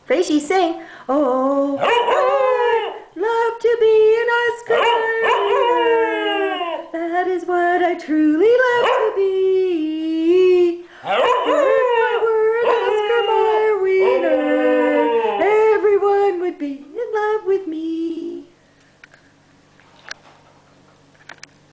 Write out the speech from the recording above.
Frasier, sing. Oh, I love to be an Oscar. That is what I truly